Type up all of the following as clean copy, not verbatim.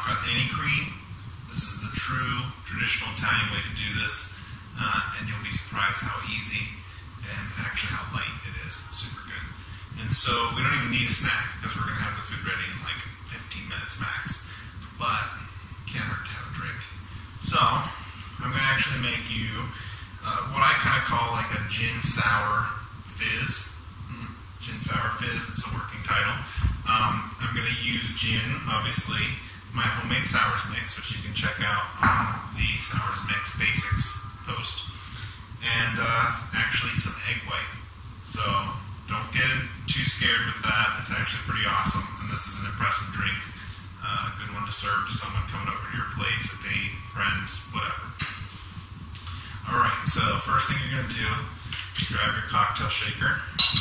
got any cream. This is the true traditional Italian way to do this, and you'll be surprised how easy and actually how light it is. It's super good. And so we don't even need a snack because we're going to have the food ready in like 15 minutes max. But can't hurt to have a drink. So I'm going to actually make you what I kind of call like a gin sour fizz. Gin sour fizz, that's a working title. I'm going to use gin, obviously, my homemade sours mix, which you can check out on the sours mix basics post, and actually some egg white. So don't get too scared with that. It's actually pretty awesome, and this is an impressive drink. A good one to serve to someone coming over to your place, a date, friends, whatever. Alright, so first thing you're going to do is grab your cocktail shaker.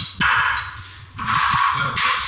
Fill it.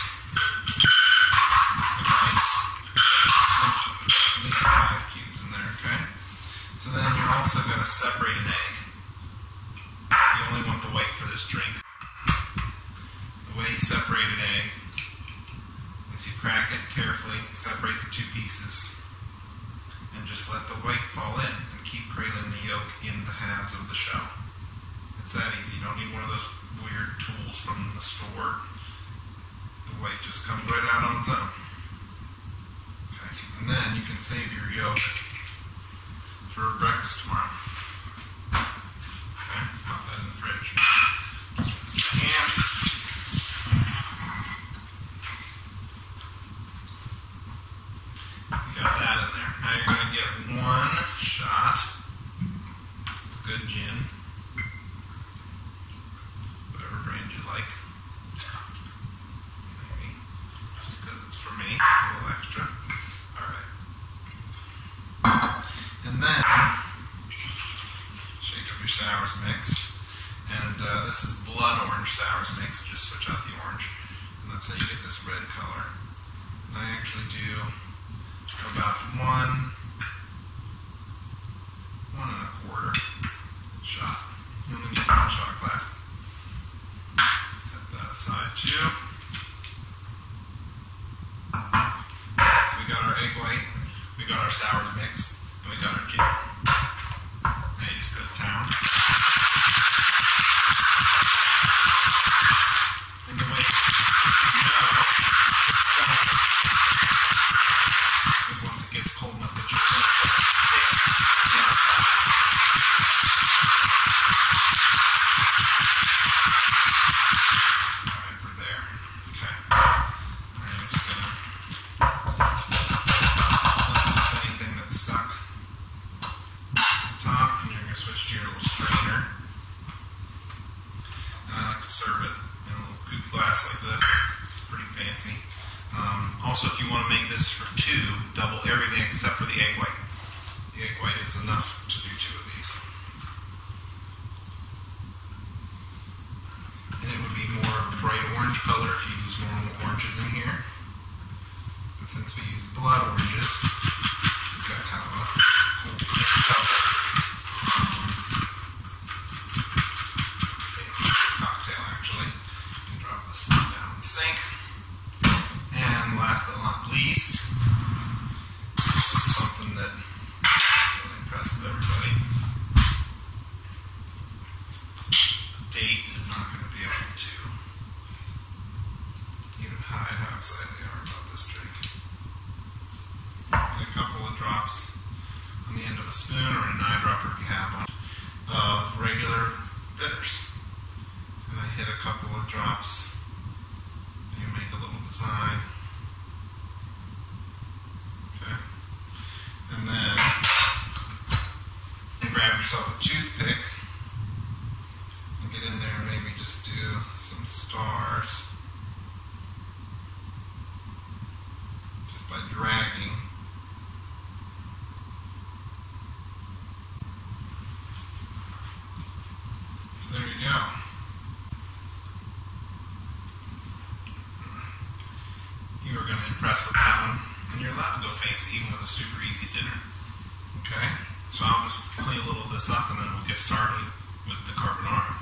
At least 5 cubes in there, okay? So then you're also going to separate an egg. You only want the white for this drink. The way you separate an egg is you crack it carefully, separate the 2 pieces, and just let the white fall in and keep cradling the yolk in the halves of the shell. It's that easy. You don't need one of those weird tools from the store. The white just comes right out on its own. Okay. And then you can save your yolk for breakfast tomorrow. Okay, pop that in the fridge. Just hands. You got that in there. Now you're going to get 1 shot of good gin. Whatever brand you like. Maybe. Just because it's for me. A little extra. Alright. And then shake up your sours mix. And this is blood orange sours mix. Just switch out the orange. And that's how you get this red color. And I actually do about 1 1¼ shot. You only need 1 shot glass. Set that aside too. So we got our egg white, we got our sours mix, and we got our gin. Now you just go to town. And the way you know, because once it gets cold enough that you can stick the outside. Alright, we're there. Okay. Alright, I'm just going to loose anything that's stuck at the top, and you're going to switch to your little strainer. And I like to serve it in a little coupe glass like this. It's pretty fancy. Also, if you want to make this for 2, double everything except for the egg white. The egg white is enough to do 2 of these. And it would be more of a bright orange color if you use normal oranges in here. And since we use blood oranges, we've got kind of a cool color. Fancy cocktail, actually. You can drop this stuff down in the sink. And last but not least, it's something that really impresses everybody. A date is not going to be able to even hide how excited they are about this drink. And a couple of drops on the end of a spoon or an eyedropper if you have one of regular bitters. And I hit a couple of drops. You make a little design. Okay. And then grab yourself a toothpick and get in there and maybe just do some stars. Just by dragging. So there you go. You are going to impress with that one, and you're allowed to go fancy even with a super easy dinner. Okay, so I'll just clean a little of this up and then we'll get started with the carbonara.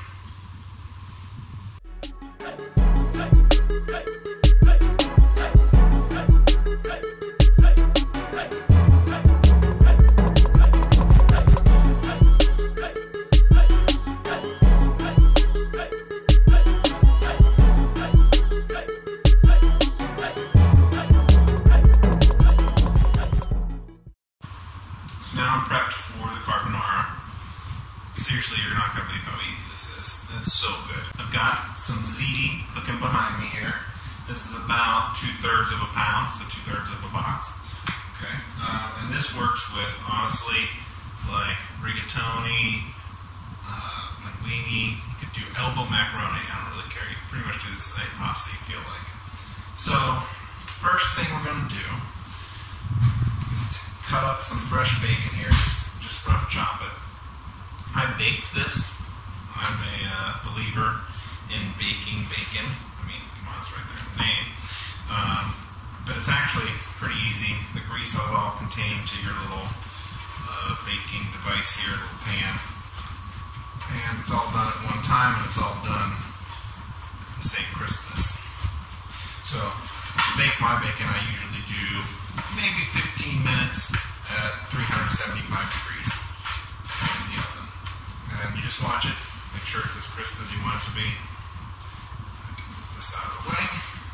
So now I'm prepped for the carbonara. Seriously, you're not going to believe how easy this is. It's so good. I've got some ziti cooking behind me here. This is about 2/3 of a pound, so 2/3 of a box. Okay, and this works with, honestly, like rigatoni, linguine. You could do elbow macaroni. I don't really care. You can pretty much do this with any pasta you feel like. So, first thing we're going to do is cut up some fresh bacon here. Just rough chop it. I baked this. I'm a believer in baking bacon. I mean, come on, it's right there in the name. But it's actually pretty easy. The grease is all contained to your little baking device here, little pan. And it's all done at one time, and it's all done the same crispness. So, to bake my bacon, I usually do maybe 15 minutes at 375 degrees in the oven. And you just watch it, make sure it's as crisp as you want it to be. I can move this out of the way.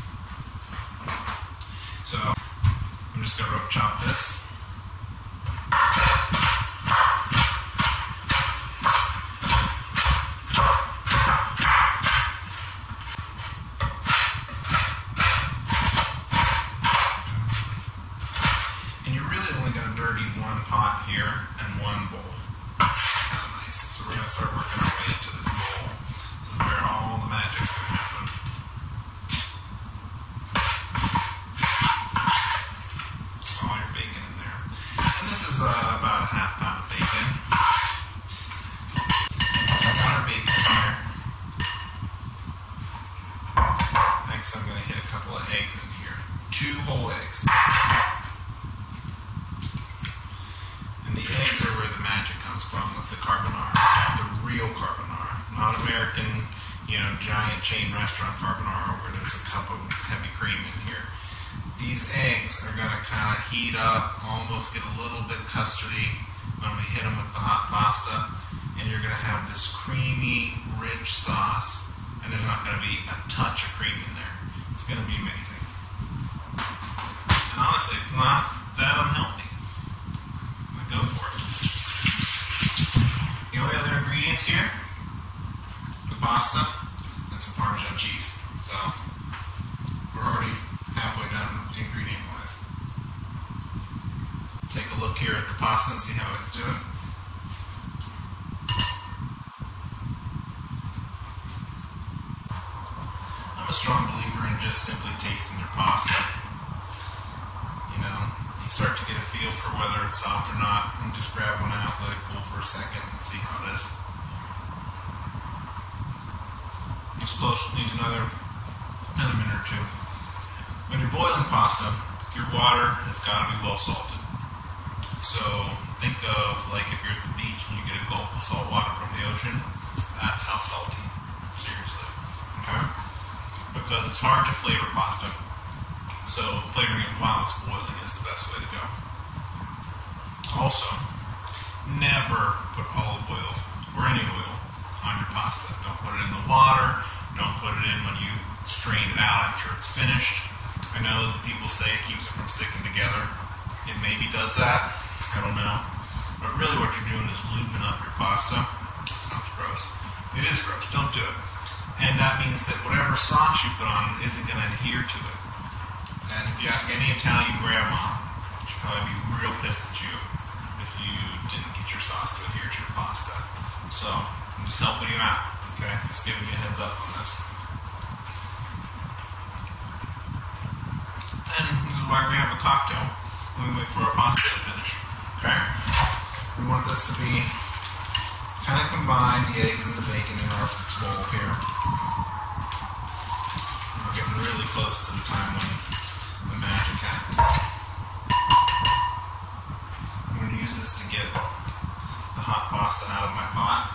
So, I'm just going to rough chop this. And you're really only going to dirty one pot here and one bowl. That's kind of nice. So we're going to start working our way into this bowl. This is where all the magic's going to happen. All your bacon in there. And this is about a half pound of bacon. So I got our bacon here. Next I'm going to hit a couple of eggs in here. 2 whole eggs. And the eggs are where the magic comes from with the carbonara. The real carbonara. Not American, giant chain restaurant carbonara where there's a cup of heavy cream in here. These eggs are going to kind of heat up, almost get a little bit custardy when we hit them with the hot pasta. And you're going to have this creamy, rich sauce. And there's not going to be a touch of cream in there. It's going to be amazing. And honestly, it's not that unhealthy. Go for it. The only other ingredients here, the pasta and some Parmesan cheese. So we're already halfway done ingredient wise. Take a look here at the pasta and see how it's doing. I'm a strong believer in just simply tasting your pasta. You start to get a feel for whether it's soft or not, and just grab one out, let it cool for a second, and see how it is. It's close, needs another minute or two. When you're boiling pasta, your water has got to be well salted. So think of like if you're at the beach and you get a gulp of salt water from the ocean, that's how salty. Seriously. Okay? Because it's hard to flavor pasta. So flavoring it while it's boiling is the best way to go. Also, never put olive oil or any oil on your pasta. Don't put it in the water. Don't put it in when you strain it out after it's finished. I know that people say it keeps it from sticking together. It maybe does that. I don't know. But really what you're doing is lubing up your pasta. Sounds gross. It is gross. Don't do it. And that means that whatever sauce you put on it isn't going to adhere to it. And if you ask any Italian grandma, she'll probably be real pissed at you if you didn't get your sauce to adhere to your pasta. So, I'm just helping you out, okay? Just giving you a heads up on this. And this is why we have a cocktail when we wait for our pasta to finish, okay? We want this to be kind of combined, the eggs and the bacon in our bowl here. We're getting really close to the time when the magic happens. I'm going to use this to get the hot pasta out of my pot.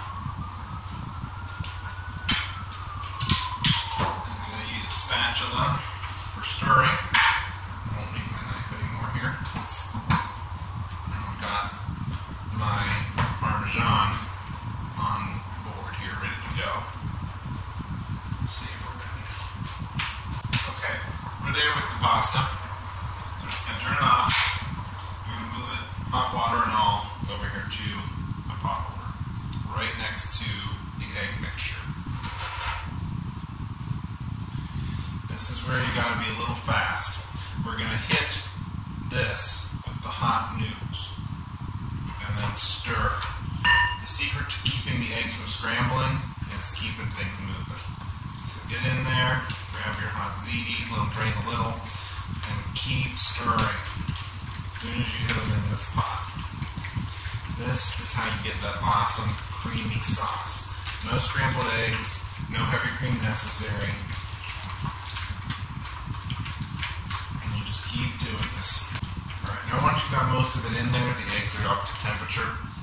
I'm going to use a spatula for stirring. I won't need my knife anymore here. And I've got my Parmesan on board here, ready to go. Let's see if we're ready. Okay, we're there with the pasta. I'm just going to turn it off. I'm going to move it, hot water and all, into a pot holder right next to the egg mixture. This is where you got to be a little fast. We're going to hit this with the hot noodles and then stir. The secret to keeping the eggs from scrambling is keeping things moving. So get in there, grab your hot ziti, let them drain a little, and keep stirring as soon as you hit them in this pot. This is how you get that awesome creamy sauce. No scrambled eggs, no heavy cream necessary. And you just keep doing this. Alright, now once you've got most of it in there, the eggs are up to temperature.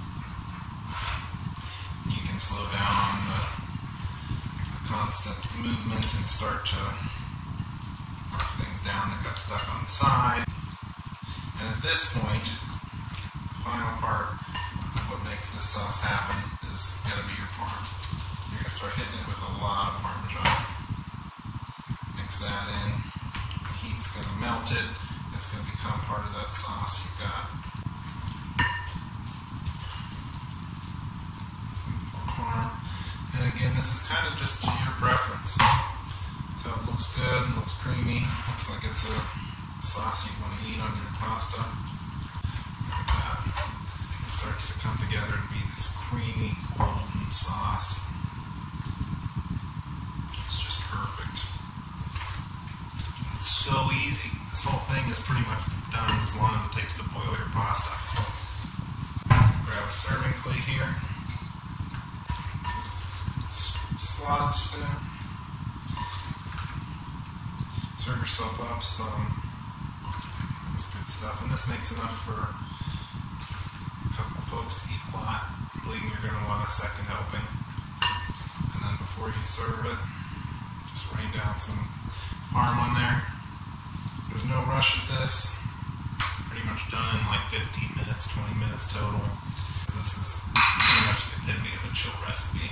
You can slow down on the constant movement and start to mark things down that got stuck on the side. And at this point, the final part of what makes this sauce happen is going to be your parm. You're going to start hitting it with a lot of Parmesan. Mix that in. The heat's going to melt it. It's going to become part of that sauce you've got. And again, this is kind of just to your preference. So it looks good, looks creamy, looks like it's a sauce you want to eat on your pasta. Look at that. It starts to come together and be this creamy, golden sauce. It's just perfect. It's so easy. This whole thing is pretty much done as long as it takes to boil your pasta. Grab a serving plate here. Slot spoon. Serve yourself up some this good stuff, and this makes enough for a couple of folks to eat a lot. Believe me, you're going to want a second helping. And then before you serve it, just rain down some parm on there. There's no rush at this. Pretty much done in like 15 minutes, 20 minutes total. This is pretty much the epitome of a chill recipe.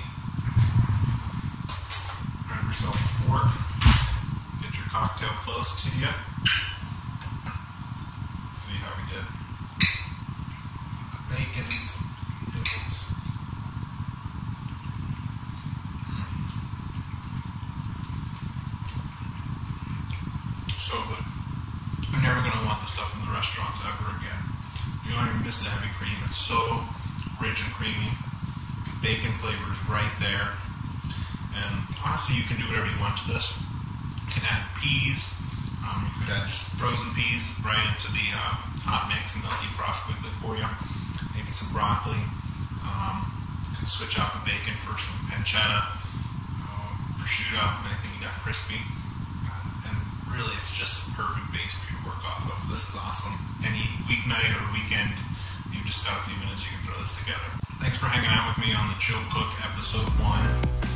Grab yourself a fork. Get your cocktail close to you. See how we did. Bacon and some noodles. So good. You're never going to want the stuff in the restaurants ever again. You don't even miss the heavy cream. It's so rich and creamy. Bacon flavor is right there. And honestly, you can do whatever you want to this. You can add peas. You could add just frozen peas right into the hot mix and they'll defrost quickly for you. Maybe some broccoli. You can switch out the bacon for some pancetta, prosciutto, anything you got crispy. And really, it's just the perfect base for you to work off of. This is awesome. Any weeknight or weekend, you've just got a few minutes, you can throw this together. Thanks for hanging out with me on the Chill Cook episode 1.